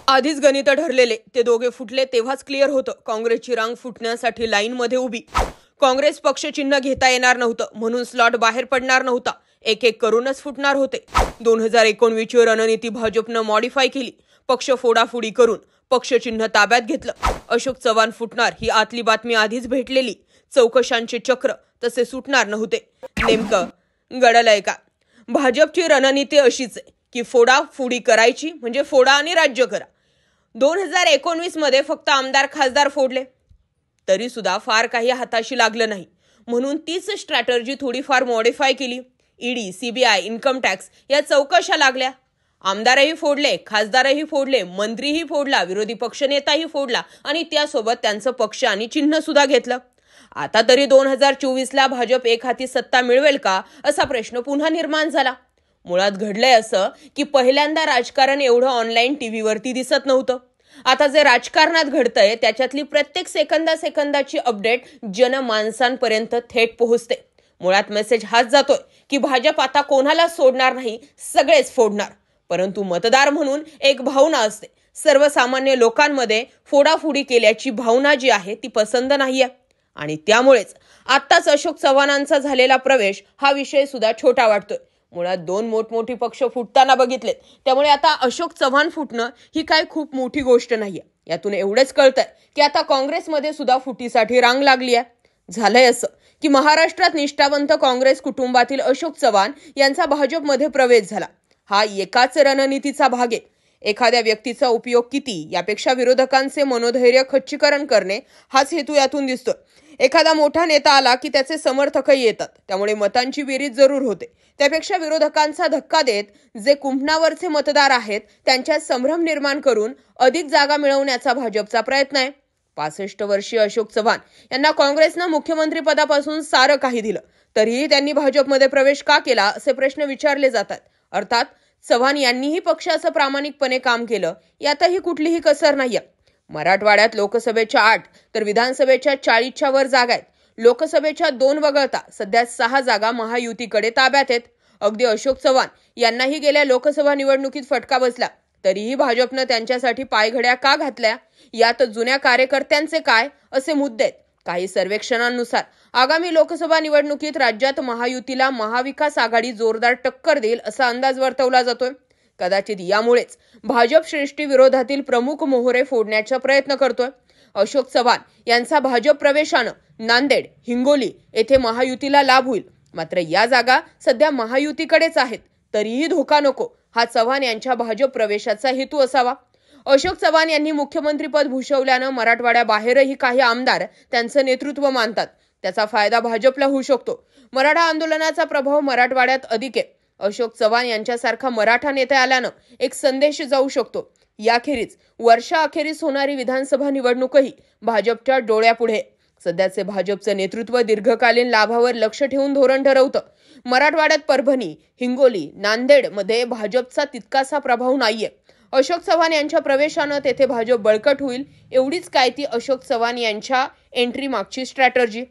आधीच गणित ठरलेले ते दोघे फुटले तेव्हाच क्लिअर होतं काँग्रेसची रांग फुटण्यासाठी लाईनमध्ये उभी. काँग्रेस पक्ष चिन्ह घेता येणार नव्हतं म्हणून स्लॉट बाहेर पडणार नव्हता. एक एक करूनच फुटणार होते. 2019ची रणनीती भाजपनं मॉडिफाय केली. पक्ष फोडाफोडी करून पक्ष चिन्ह ताब्यात घेतलं. अशोक चव्हाण फुटणार ही आतली बातमी आधीच भेटलेली. चौकशांचे चक्र तसे सुटणार नव्हते. नेमकं घडलंय का? भाजपची रणनीती अशीच आहे की फोडाफोडी करायची म्हणजे फोडा आणि राज्य करा. 2019 मध्ये फक्त आमदार खासदार फोडले तरी सुद्धा फार काही हाताशी लागलं नाही. म्हणून तीच स्ट्रॅटर्जी थोडीफार मॉडिफाय केली. ईडी, सीबीआय, इन्कम टॅक्स या चौकशा लागल्या. आमदारही फोडले, खासदारही फोडले, मंत्रीही फोडला, विरोधी पक्षनेताही फोडला आणि त्यासोबत त्यांचं पक्ष आणि चिन्ह सुद्धा घेतलं. आता तरी 2024ला भाजप एक हाती सत्ता मिळवेल का असा प्रश्न पुन्हा निर्माण झाला. मुळात घडलंय असं की पहिल्यांदा राजकारण एवढं ऑनलाईन टीव्हीवरती दिसत नव्हतं. आता जे राजकारणात घडतंय त्याच्यातली प्रत्येक सेकंदाची अपडेट जनमानसांपर्यंत थेट पोहोचते. मुळात मेसेज हाच जातोय की भाजप आता कोणाला सोडणार नाही, सगळेच फोडणार. परंतु मतदार म्हणून एक भावना असते. सर्वसामान्य लोकांमध्ये फोडाफोडी केल्याची भावना जी आहे ती पसंत नाहीये आणि त्यामुळेच आत्ताच अशोक चव्हाणांचा झालेला प्रवेश हा विषय सुद्धा छोटा वाटतोय. मुळात दोन मोठमोठी पक्ष फुटताना बघितलेत, त्यामुळे आता अशोक चव्हाण फुटणं ही काय खूप मोठी गोष्ट नाहीये. यातून एवढंच कळतंय की आता काँग्रेसमध्ये सुद्धा फुटीसाठी रांग लागली आहे. झालंय असं की महाराष्ट्रात निष्ठावंत काँग्रेस कुटुंबातील अशोक चव्हाण यांचा भाजपमध्ये प्रवेश झाला. हा एकाच रणनीतीचा भाग आहे. एखाद्या व्यक्तीचा उपयोग किती यापेक्षा विरोधकांचे मनोधैर्य खच्चीकरण करणे हाच हेतू यातून दिसतोय. एखादा मोठा नेता आला की त्याचे समर्थकही येतात, त्यामुळे मतांची बेरीज जरूर होते. त्यापेक्षा विरोधकांचा धक्का देत जे कुंपणावरचे मतदार आहेत त्यांच्यात संभ्रम निर्माण करून अधिक जागा मिळवण्याचा भाजपचा प्रयत्न आहे. 65 वर्षीय अशोक चव्हाण यांना काँग्रेसनं मुख्यमंत्री पदापासून सारं काही दिलं तरीही त्यांनी भाजपमध्ये प्रवेश का केला असे प्रश्न विचारले जातात. अर्थात चव्हाण यांनीही पक्षाचं प्रामाणिकपणे काम केलं, यातही कुठलीही कसर नाहीये. मराठवाड्यात लोकसभेच्या 8 तर विधानसभेच्या 40च्या वर जागा आहेत. लोकसभेच्या 2 वगळता सध्या 6 जागा महायुतीकडे ताब्यात आहेत. अगदी अशोक चव्हाण यांनाही गेल्या लोकसभा निवडणुकीत फटका बसला तरीही भाजपनं त्यांच्यासाठी पायघड्या का घातल्या? यात जुन्या कार्यकर्त्यांचे काय असे मुद्दे आहेत. काही सर्वेक्षणांनुसार आगामी लोकसभा निवडणुकीत राज्यात महायुतीला महाविकास आघाडी जोरदार टक्कर देईल असा अंदाज वर्तवला जातोय. कदाचित यामुळेच भाजप श्रेष्ठी विरोधातील प्रमुख मोहरे फोडण्याचा प्रयत्न करतोय. अशोक चव्हाण यांचा भाजप प्रवेशानं नांदेड, हिंगोली येथे महायुतीला लाभ होईल. मात्र या जागा सध्या महायुतीकडेच आहेत. तरीही धोका नको हा चव्हाण यांच्या भाजप प्रवेशाचा हेतू असावा. अशोक चव्हाण यांनी मुख्यमंत्रीपद भूषवल्यानं मराठवाड्याबाहेरही काही आमदार त्यांचं नेतृत्व मानतात. त्याचा फायदा भाजपला होऊ शकतो. मराठा आंदोलनाचा प्रभाव मराठवाड्यात अधिक आहे. अशोक चव्हाण यांच्यासारखा मराठा नेता आल्यानं एक संदेश जाऊ शकतो. याखेरीज वर्षाअखेरीस होणारी विधानसभा निवडणूकही भाजपच्या डोळ्यापुढे. सध्याचे भाजपचं नेतृत्व दीर्घकालीन लाभावर लक्ष ठेवून धोरण ठरवतं. मराठवाड्यात परभणी, हिंगोली, नांदेड मध्ये भाजपचा तितकासा प्रभाव नाहीये. अशोक चव्हाण यांच्या प्रवेशानं तेथे भाजप बळकट होईल. एवढीच काय ती अशोक चव्हाण यांच्या एंट्री मागची स्ट्रॅटर्जी.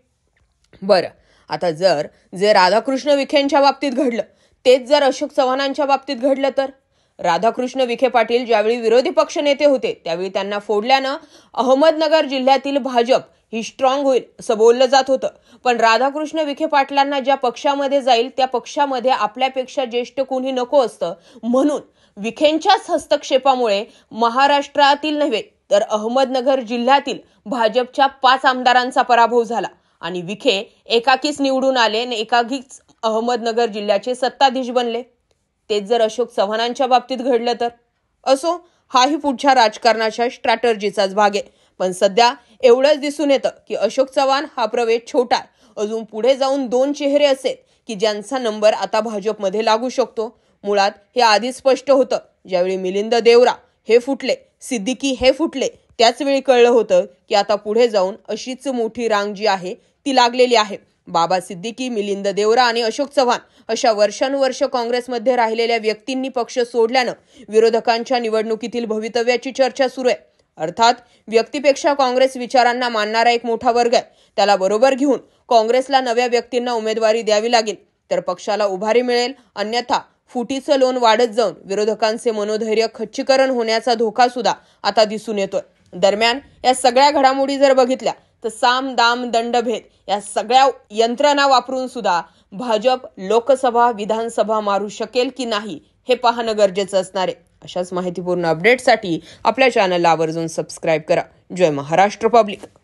बरं, आता जे राधाकृष्ण विखेंच्या बाबतीत घडलं तेच जर अशोक चव्हाणांच्या बाबतीत घडलं तर? राधाकृष्ण विखे पाटील ज्यावेळी विरोधी पक्ष नेते होते त्यावेळी त्यांना फोडल्यानं अहमदनगर जिल्ह्यातील भाजप ही स्ट्रॉंग होईल असं बोललं जात होतं. पण राधाकृष्ण विखे पाटलांना ज्या पक्षामध्ये जाईल त्या पक्षामध्ये आपल्यापेक्षा ज्येष्ठ कोणी नको असतं. म्हणून विखेंच्याच हस्तक्षेपामुळे महाराष्ट्रातील नव्हे तर अहमदनगर जिल्ह्यातील भाजपच्या 5 आमदारांचा पराभव झाला आणि विखे एकाकीच निवडून आले आणि एकाकीच अहमदनगर जिल्ह्याचे सत्ताधीश बनले. तेच जर अशोक चव्हाणांच्या बाबतीत घडलं तर? असो, हाही पुढच्या राजकारणाच्या स्ट्रॅटर्जीचाच भाग आहे. पण सध्या एवढंच दिसून येतं की अशोक चव्हाण हा प्रवेश छोटा आहे. अजून पुढे जाऊन 2 चेहरे असेल की ज्यांचा नंबर आता भाजपमध्ये लागू शकतो. मुळात हे आधी स्पष्ट होतं. ज्यावेळी मिलिंद देवरा हे फुटले, सिद्दीकी हे फुटले, त्याच वेळी कळलं होतं की आता पुढे जाऊन अशीच मोठी रांग जी आहे ती लागलेली आहे. बाबा सिद्दीकी, मिलिंद देवरा आणि अशोक चव्हाण अशा वर्षानुवर्ष काँग्रेसमध्ये राहिलेल्या व्यक्तींनी पक्ष सोडल्यानं विरोधकांच्या निवडणुकीतील भवितव्याची चर्चा सुरू आहे. अर्थात व्यक्तीपेक्षा काँग्रेस विचारांना मानणारा एक मोठा वर्ग आहे. त्याला बरोबर घेऊन काँग्रेसला नव्या व्यक्तींना उमेदवारी द्यावी लागेल तर पक्षाला उभारी मिळेल. अन्यथा फुटीचं लोण वाढत जाऊन विरोधकांचे मनोधैर्य खच्चीकरण होण्याचा धोका सुद्धा आता दिसून येतोय. दरम्यान या सगळ्या घडामोडी जर बघितल्या तर साम दाम दंडभेद या सगळ्या यंत्रणा वापरून सुद्धा भाजप लोकसभा विधानसभा मारू शकेल की नाही हे पाहणं गरजेचं असणार आहे. अशाच माहितीपूर्ण अपडेटसाठी आपल्या चॅनलला आवर्जून सबस्क्राईब करा. जय महाराष्ट्र पब्लिक.